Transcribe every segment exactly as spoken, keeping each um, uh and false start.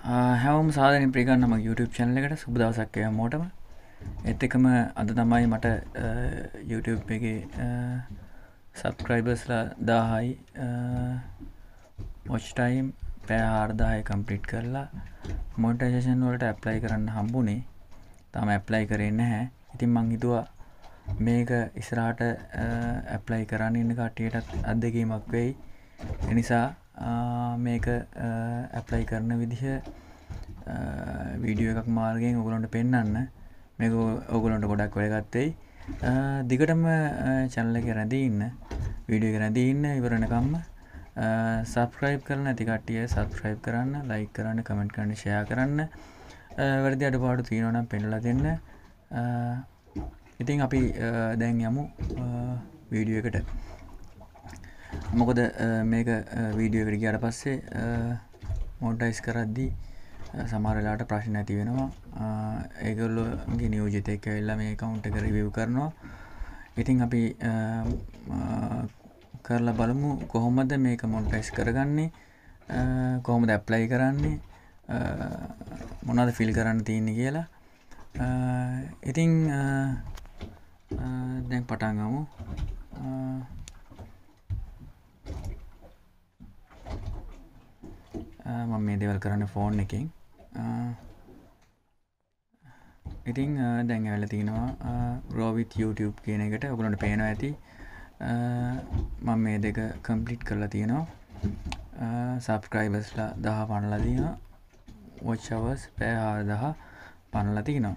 හැවම සාධනෙන් ප්‍රිගන්න ම YouTube චැනල එකට සුබ දවසක් හැමෝටම. ඒත් එකම අද තමයි මට YouTube එකේ සබ්ස්ක්‍රයිබර්ස්ලා දාහයි watch time පැය හාරදාහය කම්ප්ලීට් කරලා මොනිටයිසේෂන් වලට ඇප්ලයි කරන්න හම්බුනේ. තාම ඇප්ලයි කරේ නැහැ. ඉතින් මං හිතුවා මේක ඉස්සරහට ඇප්ලයි කරන්න ඉන්න කට්ටියටත් අත්දැකීමක් වෙයි. ඒ නිසා මේක ඇප්ලයි කරන විදිහ වීඩියෝ එකක් මාර්ගයෙන් ඔයගොල්ලන්ට පෙන්වන්න. මේක ඔයගොල්ලන්ට ගොඩක් වැදගත් වෙයි. දිගටම channel එකේ රැඳී ඉන්න, වීඩියෝ එක රැඳී ඉන්න ඉවර වෙනකම්ම subscribe කරන්න නැති කට්ටිය subscribe කරන්න, like කරන්න, comment කරන්න, share කරන්න. වැරදි අඩුපාඩු තියෙනවා නම් පෙන්නලා දෙන්න. ඉතින් අපි දැන් යමු වීඩියෝ එකට. මොකද මේක වීඩියෝ එකට ගියාට පස්සේ මොනිටයිස් කරද්දී සමහර වෙලාවට ප්‍රශ්න ඇති වෙනවා. ඒගොල්ලෝගේ නියෝජිතයෙක් ඇවිල්ලා මේ account එක review කරනවා. ඉතින් අපි කරලා බලමු කොහොමද මේක මොනිටයිස් කරගන්නේ, කොහොමද apply කරන්නේ, මොනවද fill කරන්න තියෙන්නේ කියලා. ඉතින් දැන් පටන් ගමු. මම මේ දේවල් කරන්නේ ෆෝන් එකෙන්. ඉතින් දැන් ඇවිල්ලා තිනවා grow with YouTube කියන එකට. ඔයගොල්ලන්ට පේනවා ඇති. මම මේ දෙක කම්ප්ලීට් කරලා තියෙනවා. සබ්ස්ක්‍රයිබර්ස්ලා දහ පනලා තියෙනවා. watch hours පැය හාරදාහ පනලා තියෙනවා.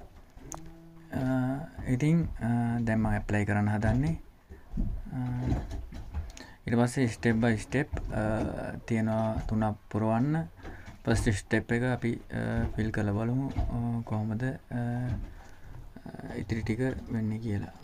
ඉතින් දැන් මම ඇප්ලයි කරන්න හදන්නේ. ඊට පස්සේ step by step තියෙනවා තුනක් පුරවන්න. first step එක අපි fill කරලා බලමු කොහොමද ඉතිරි ටික වෙන්නේ කියලා.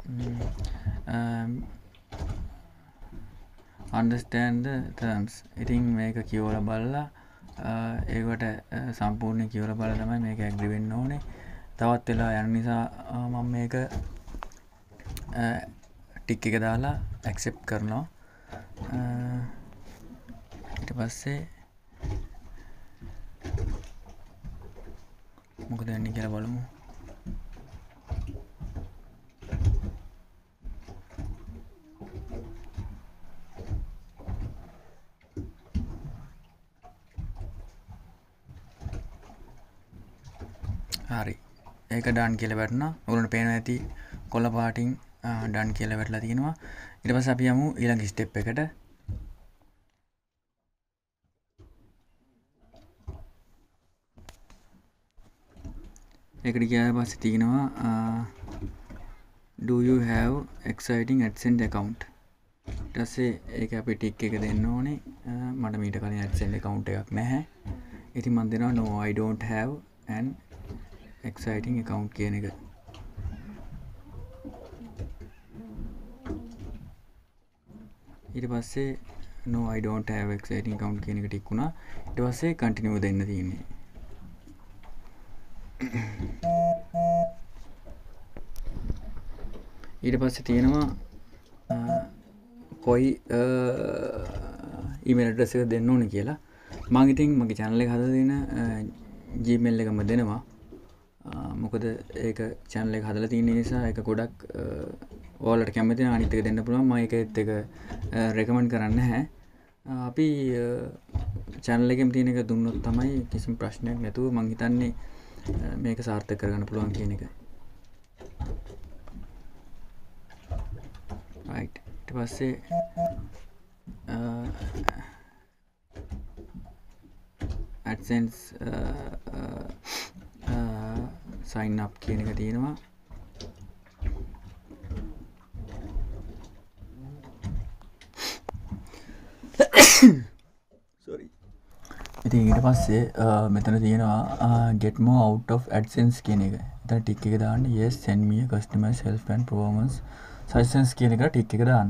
understand the terms. ඉතින් මේක කියවලා බලලා ඒකට සම්පූර්ණ කියවලා බලලා තමයි මේක agree වෙන්න ඕනේ. තවත් වෙලා යන නිසා මම මේක ටික් එක දාලා accept කරනවා. ඊට පස්සේ මොකද වෙන්නේ කියලා බලමු. හරි. ඒක done කියලා වැටුණා. ඔයගොල්ලන්ට පේනවා ඇති කොළ පාටින් done කියලා වැටලා තියෙනවා. ඊට පස්සේ අපි යමු ඊළඟ step එකට. ඒකට ගියාට පස්සේ තියෙනවා do you have exciting AdSense account. ඊට පස්සේ ඒක අපි ටික් එක දෙන්න ඕනේ. මට මීට කලින් AdSense account එකක් නැහැ. ඉතින් මම දෙනවා no I don't have an exciting account කියන එක. ඊට පස්සේ no I don't have exciting account කියන එක ටික් වුණා. ඊට පස්සේ continue දෙන්න තියෙන්නේ. ඊට පස්සේ තියෙනවා කොයි email address එක දෙන්න ඕනේ කියලා. මම ඉතින් මගේ channel එක හදලා තියෙන Gmail එකම දෙනවා. මොකද ඒක channel එක හදලා තියෙන නිසා ඒක ගොඩක් ඔයාලට කැමති නම් අනිත් එක දෙන්න පුළුවන්. මම ඒකෙත් එක recommend කරන්නේ නැහැ. අපි channel එකෙම තියෙන එක දුන්නොත් තමයි කිසිම ප්‍රශ්නයක් නැතුව මම හිතන්නේ මේක සාර්ථක කරගන්න පුළුවන් කියන එක. right. ඊට පස්සේ AdSense sign up කියන එක තියෙනවා. sorry. ඉතින් ඊට පස්සේ මෙතන තියෙනවා get more out of AdSense කියන එක. එතන ටික් එක දාන්න yes send me a customer self and performance suggestions කියන එක ටික් එක දාන්න.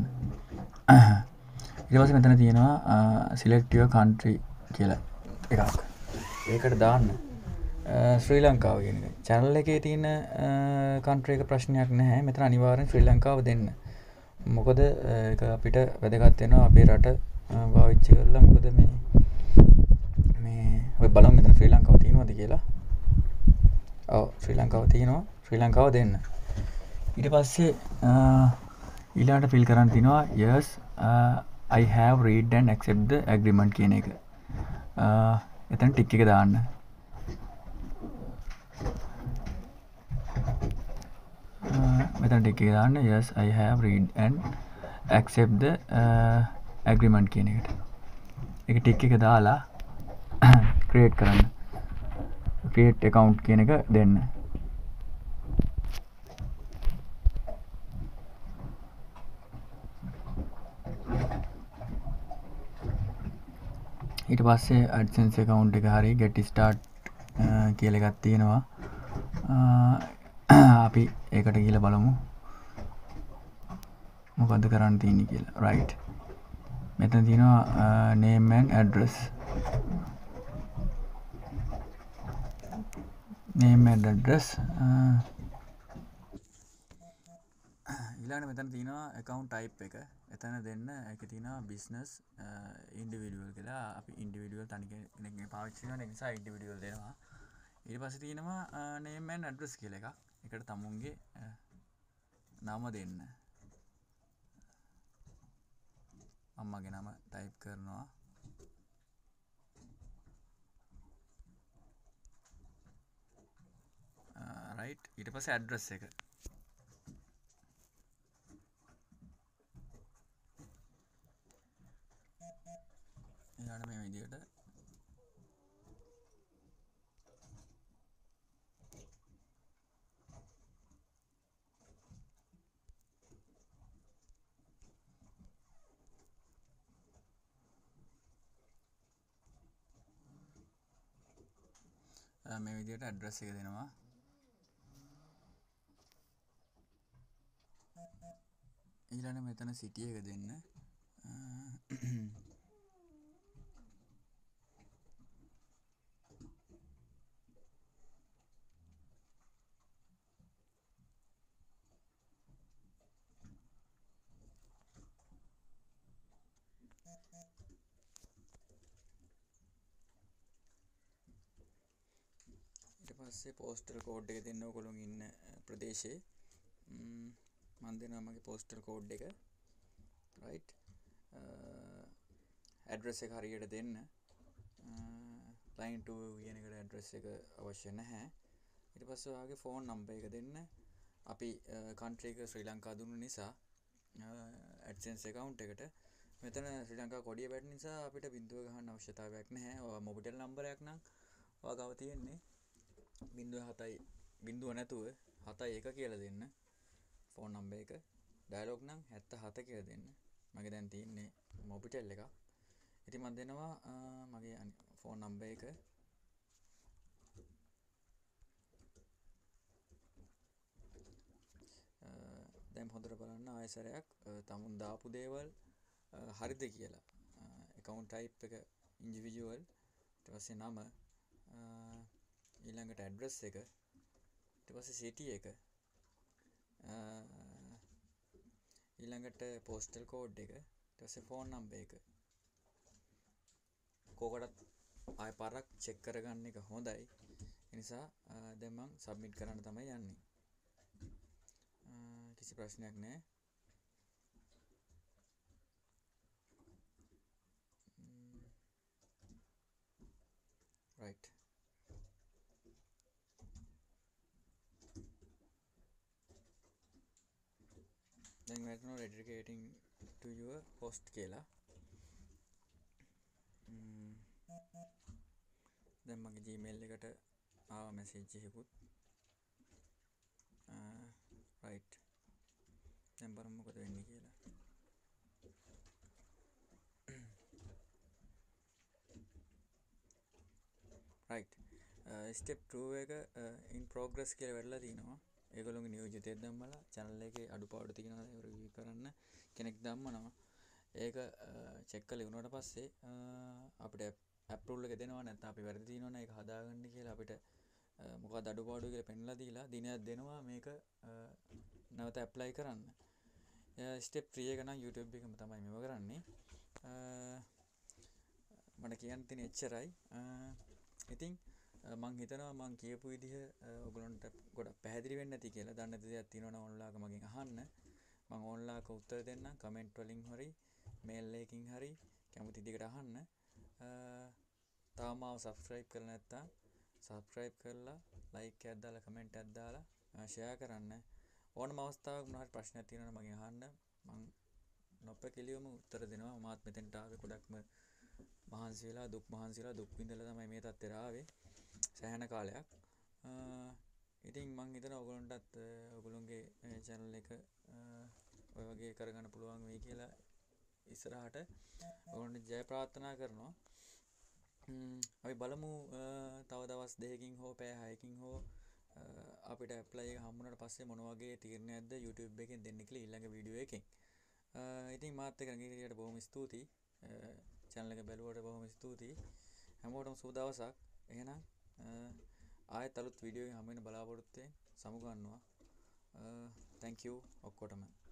ඊට පස්සේ මෙතන තියෙනවා select your country කියලා එකක්. ඒකට දාන්න ශ්‍රී ලංකාව කියන එක. channel එකේ තියෙන country එක ප්‍රශ්නයක් නැහැ. මෙතන අනිවාර්යෙන් ශ්‍රී ලංකාව දෙන්න. මොකද ඒක අපිට වැදගත් වෙනවා අපේ රට පාවිච්චි කරලා. මොකද මේ මේ ඔය බලමු මෙතන ශ්‍රී ලංකාව කියලා. ඔව් ශ්‍රී ලංකාව තියෙනවා. ශ්‍රී ලංකාව දෙන්න. ඊට පස්සේ ඊළඟට ෆිල් කරන්න තියෙනවා yes uh, I have read and accept the agreement කියන එක. එතන ටික් එක දාන්න. මෙතන ටික් එක දාන්න yes I have read and accept the uh, agreement කියන එකට. ඒක ටික් එක දාලා create කරන්න. create account කියන එක දෙන්න. ඊට පස්සේ AdSense account එක හරි get start කියලා එකක් තියෙනවා. අපි ඒකට ගිහලා බලමු මොකද්ද කරන්න තියෙන්නේ කියලා. right මෙතන තියෙනවා name and address. name and address ඊළඟට මෙතන තියෙනවා account type එක. එතන දෙන්න ඒක තියෙනවා business individual කියලා. අපි individual තනි කෙනෙක්ගේ පාවිච්චි කරන නිසා individual දෙනවා. ඊට පස්සේ තියෙනවා name and address කියලා එකක්. ඒකට තමුන්ගේ නම දෙන්න. අම්මගේ නම type කරනවා. right ඊට පස්සේ address එක. ඊළඟ මේ විදියට මේ විදියට address එක දෙනවා. ඊළඟ මෙතන city එක දෙන්න. ඊට පස්සේ postal code එක දෙන්න ඔයගොල්ලෝ ඉන්න ප්‍රදේශයේ. මම දෙනවා මගේ postal code එක. right address එක හරියට දෙන්න. line two කියන එකට address එක අවශ්‍ය නැහැ. ඊට පස්සේ ඔයාගේ phone number එක දෙන්න. අපි country එක ශ්‍රී ලංකා දුන්න නිසා AdSense account එකට මෙතන ශ්‍රී ලංකා කොඩිය වැටෙන නිසා අපිට බිංදුව ගහන්න අවශ්‍යතාවයක් නැහැ. ඔය මොබිටෙල් නම්බර් එකක් නම් ඔයා ගාව තියෙන්නේ බිංදුව හතයි බිංදුව නැතුව හතයි එක කියලා දෙන්න. phone number එක dialog නම් හැත්තෑ හත කියලා දෙන්න. මගේ දැන් තියෙන්නේ මොබිටෙල් එකක්. ඉතින් මම දෙනවා මගේ phone number එක. දැන් හොඳට බලන්න ආයෙසරයක් තමුන් දාපු දේවල් හරිද කියලා. account type එක individual, ඊට පස්සේ නම, ඊළඟට address එක, ඊට පස්සේ city එක, ඊළඟට postal code එක, ඊට පස්සේ phone number එක. කෝකටත් ආයෙ පාරක් check කරගන්න එක හොඳයි. ඒ නිසා දැන් මම submit කරන්න තමයි යන්නේ. කිසි ප්‍රශ්නයක් නැහැ. right then we are now dedicating to your host කියලා. දැන් මගේ Gmail එකට ආව message එකකුත්. right දැන් බලමු මොකද වෙන්නේ කියලා. right step two එක in progress කියලා වෙරලා තිනවා. ඒගොල්ලෝගේ නියෝජිතයෙක් දැම්මලා channel එකේ අඩුපාඩු තියෙනවා ඒක රිවිව් කරන්න කෙනෙක් දැම්මනවා. ඒක check කරලා ඉවරනට පස්සේ අපිට approval එක දෙනවා. නැත්නම් අපි වැරදි තියෙනවනේ ඒක හදාගන්න කියලා අපිට මොකක්ද අඩුපාඩු කියලා පෙන්ලා දීලා දිනයක් දෙනවා මේක නැවත apply කරන්න. step three එක නම් YouTube එකම තමයි මේව කරන්නේ. මට කියන්න තියෙන එච්චරයි. ඉතින් මං හිතනවා මං කියපු විදිහ ඔයගොල්ලන්ට ගොඩක් පැහැදිලි වෙන්නේ නැති කියලා. දන්නේ නැති දේවල් තියෙනවා නම් ඕන්ලාක මගෙන් අහන්න. මං ඕන්ලාක උත්තර දෙන්නම් කමෙන්ට් වලින් හරි මේල් එකකින් හරි කැමති දිගට අහන්න. තාම මාව subscribe කරලා නැත්නම් subscribe කරලා like එකක් දාලා comment එකක් දාලා share කරන්න. ඕනම අවස්ථාවක මොනවා හරි ප්‍රශ්නයක් තියෙනවා නම් මගෙන් අහන්න. මං නොපැකිලිවම උත්තර දෙනවා. මාත් මෙතෙන්ට ආවේ ගොඩක්ම මහන්සි වෙලා දුක් මහන්සි වෙලා දුක් විඳලා තමයි මේ තත්ත්වයට ආවේ. සෑහෙන කාලයක්. ඉතින් මං හිතනවා ඔයගොල්ලන්ටත් ඔයගොල්ලොන්ගේ channel එක ඔය වගේ කරගන්න පුළුවන් වෙයි කියලා ඉස්සරහට ඔයගොල්ලන්ට ජය ප්‍රාර්ථනා කරනවා. අපි බලමු තව දවස් දෙකකින් හෝ පැය හයකින් හෝ අපිට ඇප්ලයි එක හම්බුනට පස්සේ මොන වගේ තීරණයක්ද YouTube එකෙන් දෙන්න කියලා ඊළඟ වීඩියෝ එකෙන්. ඉතින් මාත් එක්ක රැඳීමට බොහොම ස්තුතියි. channel එක බැලුවට බොහොම ස්තුතියි. හැමෝටම සුබ දවසක්. එහෙනම් ආයෙත් අලුත් වීඩියෝ එකකින් හම්බ වෙන්න බලාපොරොත්තු වෙමින් සමුගන්නවා. thank you ඔක්කොටම.